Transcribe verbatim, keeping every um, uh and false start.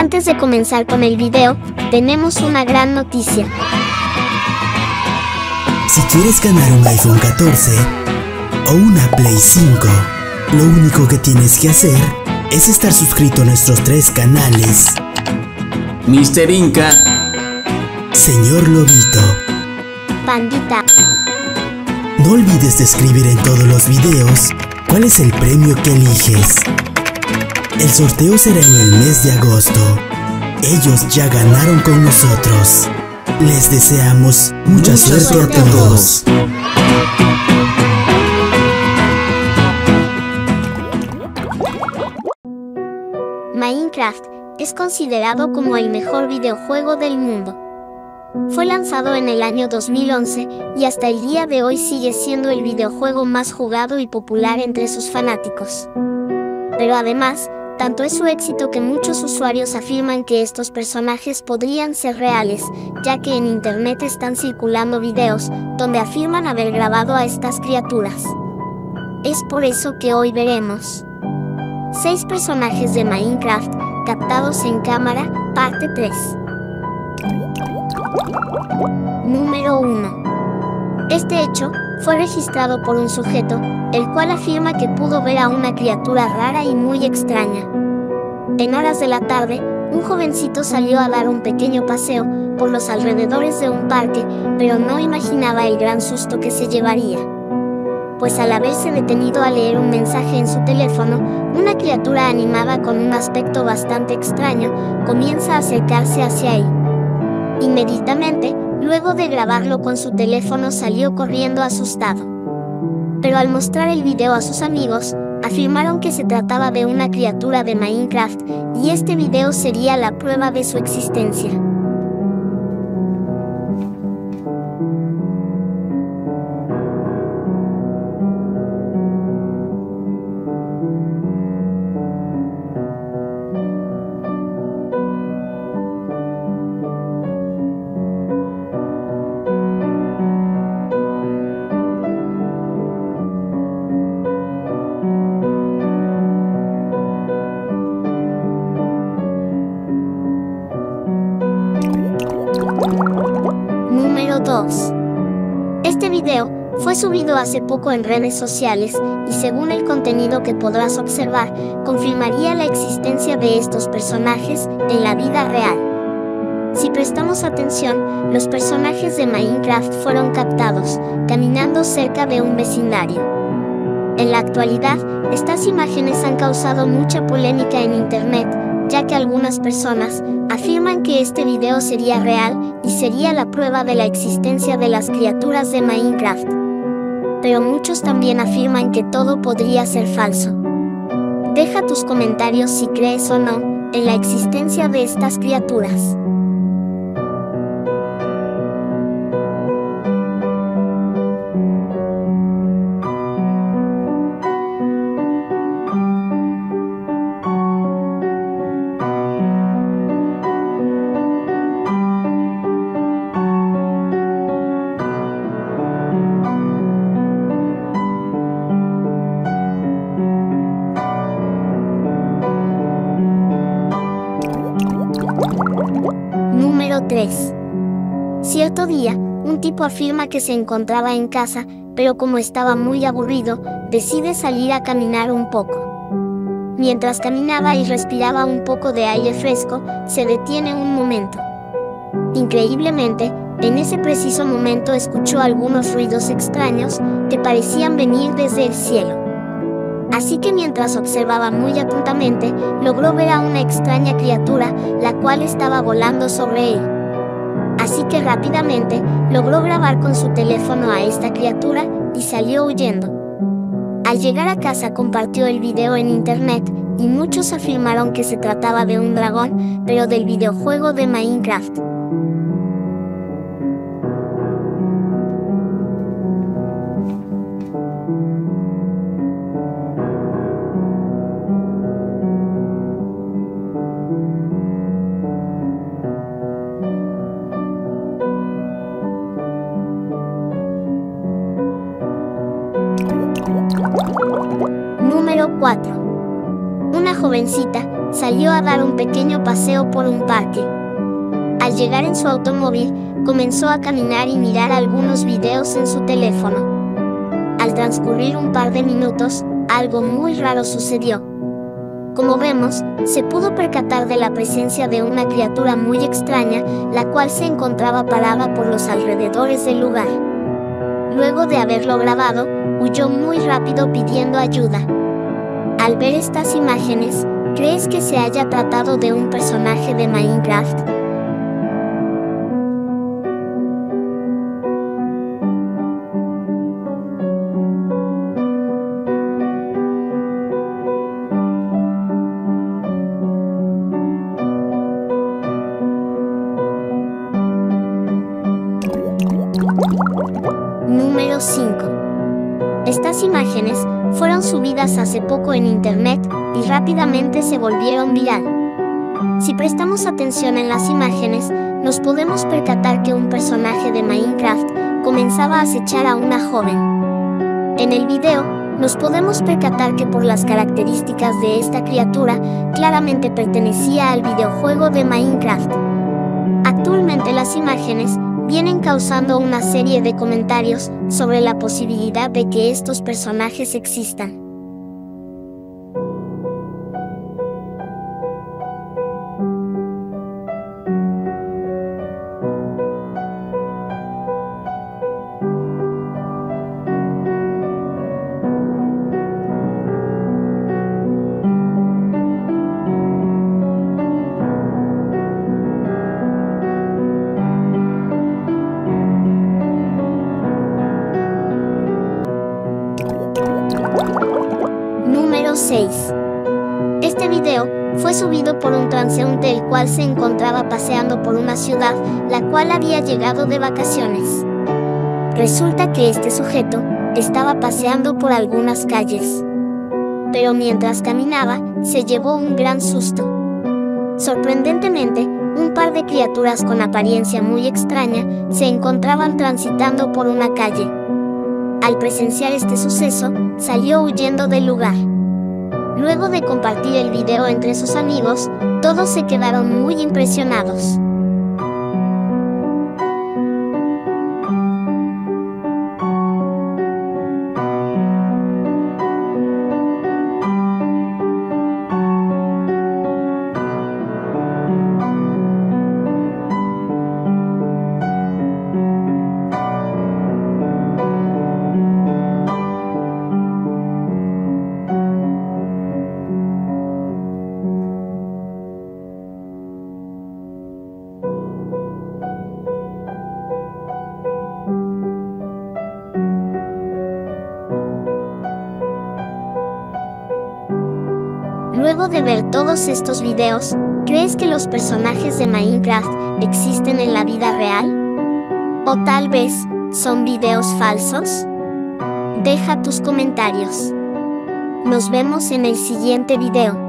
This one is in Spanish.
Antes de comenzar con el video, tenemos una gran noticia. Si quieres ganar un iPhone catorce o una Play cinco, lo único que tienes que hacer es estar suscrito a nuestros tres canales: Mister Inca, Señor Lobito, Pandita. No olvides de escribir en todos los videos cuál es el premio que eliges. El sorteo será en el mes de agosto. Ellos ya ganaron con nosotros. Les deseamos mucha, mucha suerte, suerte a todos. Minecraft es considerado como el mejor videojuego del mundo. Fue lanzado en el año dos mil once y hasta el día de hoy sigue siendo el videojuego más jugado y popular entre sus fanáticos. Pero además, tanto es su éxito que muchos usuarios afirman que estos personajes podrían ser reales, ya que en internet están circulando videos donde afirman haber grabado a estas criaturas. Es por eso que hoy veremos seis personajes de Minecraft captados en cámara, parte tres. Número uno. Este hecho fue registrado por un sujeto, el cual afirma que pudo ver a una criatura rara y muy extraña. En horas de la tarde, un jovencito salió a dar un pequeño paseo por los alrededores de un parque, pero no imaginaba el gran susto que se llevaría. Pues al haberse detenido a leer un mensaje en su teléfono, una criatura animada con un aspecto bastante extraño comienza a acercarse hacia él. Inmediatamente, luego de grabarlo con su teléfono, salió corriendo asustado. Pero al mostrar el video a sus amigos, afirmaron que se trataba de una criatura de Minecraft, y este video sería la prueba de su existencia. Número dos. Este video fue subido hace poco en redes sociales y, según el contenido que podrás observar, confirmaría la existencia de estos personajes en la vida real. Si prestamos atención, los personajes de Minecraft fueron captados caminando cerca de un vecindario. En la actualidad, estas imágenes han causado mucha polémica en internet, ya que algunas personas afirman que este video sería real y sería la prueba de la existencia de las criaturas de Minecraft. Pero muchos también afirman que todo podría ser falso. Deja tus comentarios si crees o no en la existencia de estas criaturas. Número tres. Cierto día, un tipo afirma que se encontraba en casa, pero como estaba muy aburrido, decide salir a caminar un poco. Mientras caminaba y respiraba un poco de aire fresco, se detiene un momento. Increíblemente, en ese preciso momento escuchó algunos ruidos extraños que parecían venir desde el cielo. Así que mientras observaba muy atentamente, logró ver a una extraña criatura, la cual estaba volando sobre él. Así que rápidamente, logró grabar con su teléfono a esta criatura y salió huyendo. Al llegar a casa compartió el video en internet, y muchos afirmaron que se trataba de un dragón, pero del videojuego de Minecraft. Número cuatro. Una jovencita salió a dar un pequeño paseo por un parque. Al llegar en su automóvil, comenzó a caminar y mirar algunos videos en su teléfono. Al transcurrir un par de minutos, algo muy raro sucedió. Como vemos, se pudo percatar de la presencia de una criatura muy extraña, la cual se encontraba parada por los alrededores del lugar. Luego de haberlo grabado, huyó muy rápido pidiendo ayuda. Al ver estas imágenes, ¿crees que se haya tratado de un personaje de Minecraft? Número cinco. Estas imágenes fueron subidas hace poco en internet y rápidamente se volvieron viral. Si prestamos atención en las imágenes, nos podemos percatar que un personaje de Minecraft comenzaba a acechar a una joven. En el video, nos podemos percatar que por las características de esta criatura, claramente pertenecía al videojuego de Minecraft. Actualmente las imágenes vienen causando una serie de comentarios sobre la posibilidad de que estos personajes existan. Número seis. Este video fue subido por un transeúnte el cual se encontraba paseando por una ciudad, la cual había llegado de vacaciones. Resulta que este sujeto estaba paseando por algunas calles. Pero mientras caminaba, se llevó un gran susto. Sorprendentemente, un par de criaturas con apariencia muy extraña se encontraban transitando por una calle. Al presenciar este suceso, salió huyendo del lugar. Luego de compartir el video entre sus amigos, todos se quedaron muy impresionados. Luego de ver todos estos videos, ¿crees que los personajes de Minecraft existen en la vida real? ¿O tal vez son videos falsos? Deja tus comentarios. Nos vemos en el siguiente video.